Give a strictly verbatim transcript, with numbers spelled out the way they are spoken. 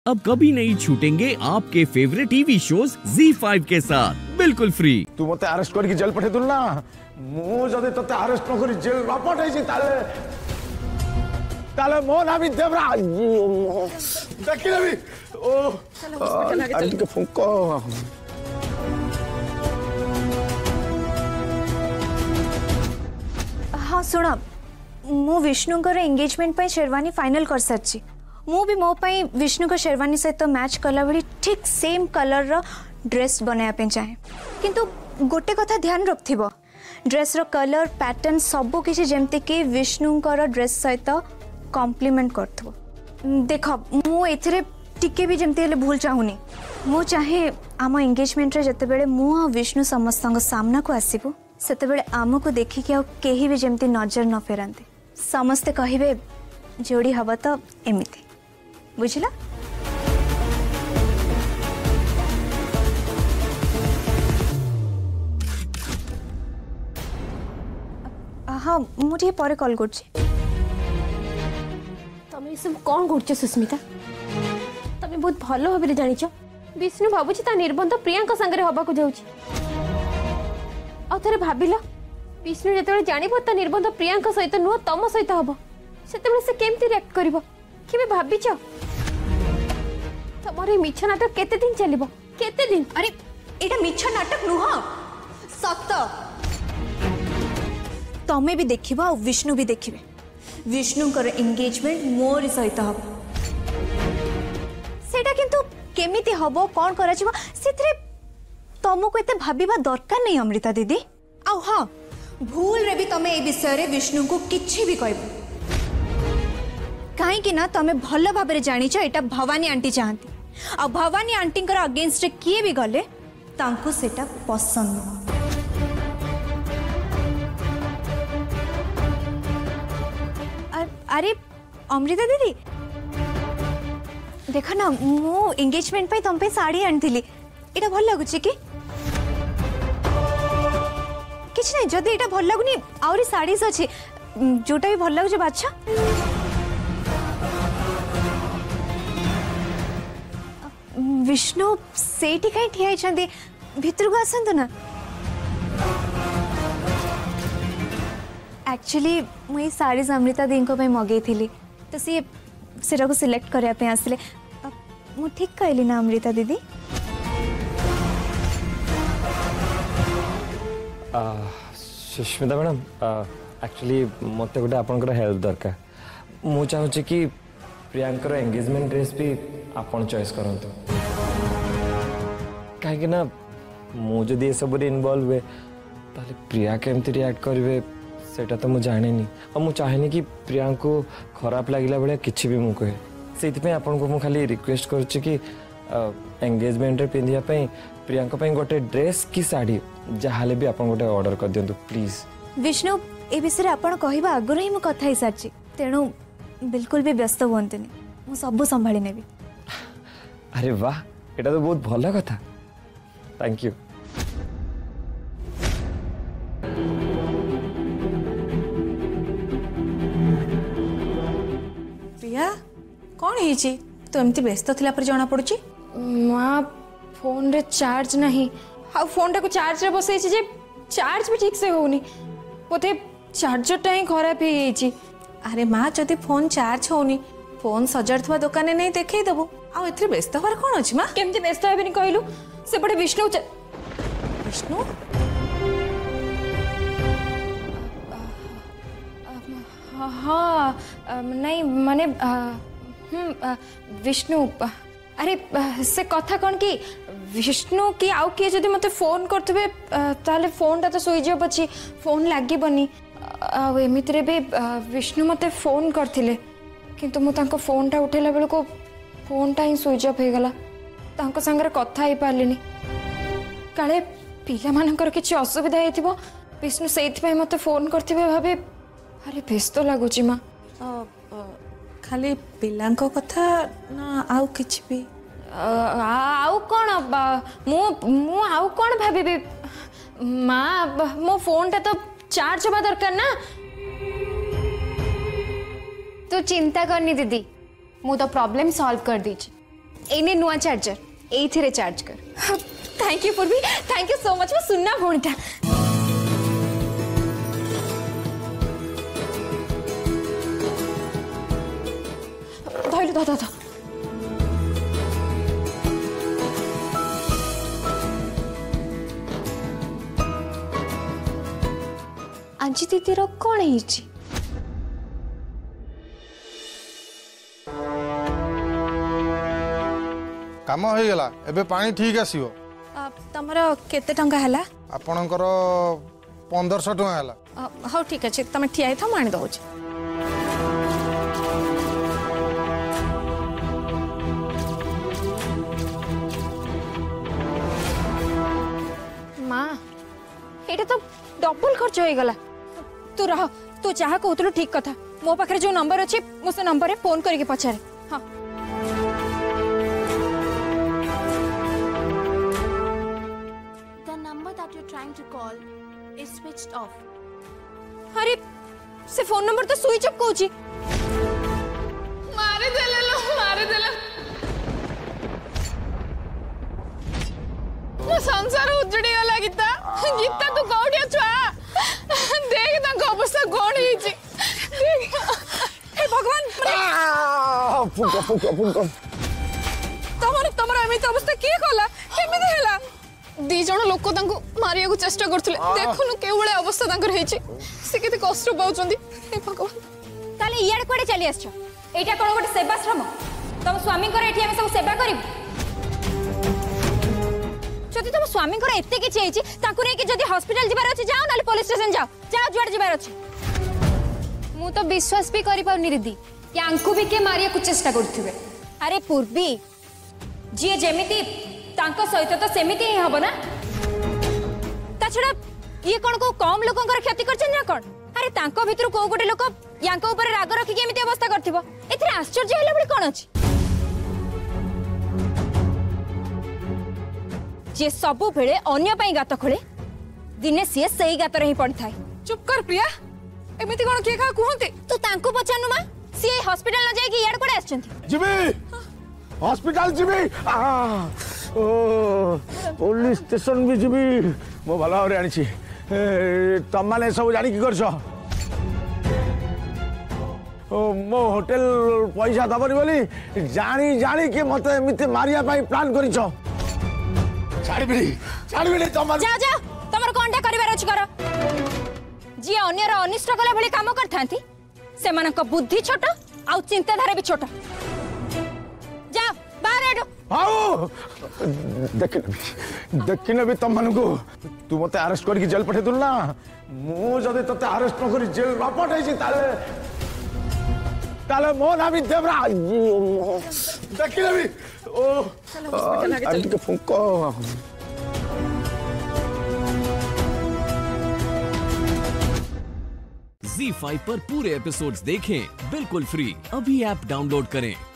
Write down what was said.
अब कभी नहीं छूटेंगे आपके favourite TV shows Zee five के साथ बिल्कुल फ्री। तू मते अरेस्ट करके जेल पठे दुल ना मु जदे तते अरेस्ट न करी जेल न पठे छी ताले ताले मो ना भी देवरा देखि लेबी ओ आंटी के फुंको। हाँ सुना मु विष्णु कर एंगेजमेंट पे शेरवानी फाइनल कर सच्ची मु भी मो पाई विष्णु को शेरवानी सहित मैच कला भली ठीक सेम कलर रो ड्रेस बनाया पे चाहे किंतु गोटे कथा ध्यान रखथिबो ड्रेस रो कलर पैटर्न सबो किछि जेमते कि विष्णु कर ड्रेस सहित कॉम्प्लीमेंट करथबो। देखो मु एथरे टिके भी जेमते ले भूल चाहुनी मु चाहे आम एंगेजमेंट रे जते बेले मु आ विष्णु समस्त सामना को आसीबो सेते बेले आम को देखि कि आ केही भी जेमते नजर न फेरांते समस्ते कहिबे जोड़ी हवा तो एमिति बुझला। हाँ मुझे पर कॉल कर तमें सब कौन कर सुस्मिता तमें बहुत भल भाव जान विष्णु भावुची ता निर्बंध प्रियांका संगे हवा को जाऊँ थे भाविल विष्णु जो जान निर्बंध प्रियांका सहित नुह तम सहित हम से केमती रिएक्ट कर भाविच तुम मिछ नाटक केते दिन चलिबो केते दिन। अरे एटा मिछ नाटक नुह सत तमें भी देखिबा और विष्णु भी देखिबे विष्णु कर एंगेजमेंट मोर सहित हम सेटा किंतु केमिति हबो कोन करा छिबो सेथरे तुमको एते भाबिबा दरकार नहीं अमृता दीदी। आ हाँ भूल रे भी तमे ए विषय रे विष्णु को किछि भी कहबो कहीं ना तमें भल भाव जानिच एटा भवानी आंटी चाहती आ भवानी आंटी अगेंस्ट किए भी गले तांको सेटा पसंद न। अरे अमृता दीदी देख ना मु एंगेजमेंट पे तुम पे साड़ी आनी एटा भल लगुच कि किछ नहीं जदि एटा भल लगुनी आउरी साड़ीज अच्छी जोटा भी भल लगुच बाछा। विष्णु सेठी कहीं ठिया भितर को आसतु ना एक्चुअली मुझे साड़ी अमृता दी मगे थी तो सी सेटा को सिलेक्ट करने आसिले मु ठीक कहली ना अमृता दीदी। सुष्मिता मैडम एक्चुअली मत गोटे आपंकर हेल्प दरकार मु चाहूँ कि प्रियांकर एंगेजमेंट ड्रेस भी आपन चॉइस करंतु कहीं ना मुझे ये सब इनवॉल्व हुए ताले प्रिया केमती रिएक्ट करेंगे सेटा तो मुझे जाने और मुझे चाहेनी कि प्रिया को खराब लगला बेले किसी भी मुझे कहे से आपन को खाली रिक्वेस्ट करुच्ची कि एंगेजमेंट रे पिंधिया प्रियांका पई गोटे ड्रेस की साड़ी जहाले भी आपन गोटे ऑर्डर कर दियंतु प्लीज। विष्णु ए विषय आपन कहबा आगु ही मु कथा ही साची तेणु बिल्कुल भी व्यस्त हुंतनी मु सब संभाली नेबी। अरे वाह एटा तो बहुत भल कथा थैंक यू। प्रिया कौन है तो एमती व्यस्त थिला पर जाना पड़ुची माँ फोन रे चार्ज नहीं आ फोन टाको चार्ज रे बसई जे चार्ज भी ठीक से होनी बोधे चार्जरटा ही खराब हो जाइए। अरे माँ जदि फोन चार्ज होनी फोन सजाड़ दुकान नहीं देखई दबो आ एथरे व्यस्त होर कोन अछि माँ केमती व्यस्त हेबेनी कहलु से बड़े विष्णु विष्णु हाँ नहीं माने विष्णु अरे से कथा कौन कि विष्णु कि आउ किए जदि मते फोन करथबे ताले फोन ता तो स्विच ऑफ अछि फोन लागीबनी आ एमितरे भी विष्णु मते फोन करथिले किंतु मु तांको फोन टा उठेला बेल को फोन टा ही स्विच ऑफ हो गला तांको संगे कथा ही पारलिनी काले पिला मानकर किछि असुविधा हेतिबो विष्णु सेति पय मते फोन करथिबे भाबे अरे व्यस्त लागुची माँ खाली पिलांको कथा ना आउ किछि भी आउ कौन मु मु आउ कौन भाभी माँ मो फोन टा तो चार्ज होगा दरकार ना। तो चिंता करनी दीदी मु तो प्रॉब्लम सॉल्व कर दीची एने नुआ चार्जर एथिरे चार्ज कर। Thank you Purvi, thank you so much. मैं सुनना भौणीटा धइलु ध ध ध आज दीदीर कौन है? काम हो गला एबे पानी ठीक आसीबो। तमर केते टंका हला? आपणकर पंद्रह सौ टଙ୍କା हला। हाँ ठीक अच्छे तुम ठिया ही था मानी दौच। माँ ये तो डबल खर्च हो गला। तू रह, तू जहाँ कहतलु ठीक कथा। मो पाखे जो नंबर अच्छे मु से नंबर फोन करके पचारे। हाँ trying to call is switched off. अरे से फोन नंबर तो स्विच ऑफ कहूची। मारे देले लो मारे देले। मो संसार उजड़ी गला गीता। गीता तू कोठी छुआ? देख तांको अवस्था कोन हिची। देख हे भगवान फुको फुको फुको तमर तमर एमित अवस्था के कला? केमिति हैला? दी जण लोक तांको मारिया को चेष्टा करथले। देखुनु केवळे अवस्था तांकर हेछि। से केते कष्ट पाउचंदी। हे भगवान ताले इयाड कोडे चली आछो? एटा कोन गोटे सेवाश्रम? तम स्वामी कर एठी हम सब सेवा करिब। जदि तम स्वामी कर एते किछि हेछि तांको नै कि जदि हॉस्पिटल जिबार अछि जाओ नाले पुलिस स्टेशन जाओ। जाओ जुआड जिबार अछि। मु तो विश्वास भी करि पाउनी रिदी कि आंकु भी के मारिया को चेष्टा करथिबे। अरे पूर्वी जी जेमिति तांको सहित तो सेमिति ही हबो ना। ता छडा ये कोन को कम लोकंकर क्षति करछन ना कोन? अरे तांको भितर को गोटे लोक यांको ऊपर राग रखि के एमिति अवस्था करथिबो। एथरे आश्चर्य हैला बळी कोन अछि? जे सबु बेले अन्य पई गात खोले दिने से सही गात रही पड़ी थाए। चुप कर प्रिया। एमिति कोन के का कहंते? तो तांको पचानु मा से हॉस्पिटल न जाय कि याड कोडे आछंती। जिबी हॉस्पिटल जिबी आ ओ पुलिस स्टेशन भी जीवी मो भल भाव आनी तुम मैंने सब जानी कर मो होटेल पैसा दबनी बोली जानी जानी कि मत एमती मारिया प्लान कर जाओ जाओ तुम कौन कर जी अन्यर अनिष्ट कला भली काम करथांती सेमानक बुद्धि छोट आ चिंताधारा भी छोट। जाओ बाहर एडो। हाँ देखिन देखिन भी तुम मानू तू मत अरेस्ट करके जेल पठे दूल ना मुझे ते अरेस्ट न कर जेल न पठे ताले मो ना भी देवरा देखिन भी ओ अरे फुंको। ज़ी फाइव पर पूरे एपिसोड्स देखें बिल्कुल फ्री। अभी ऐप डाउनलोड करें।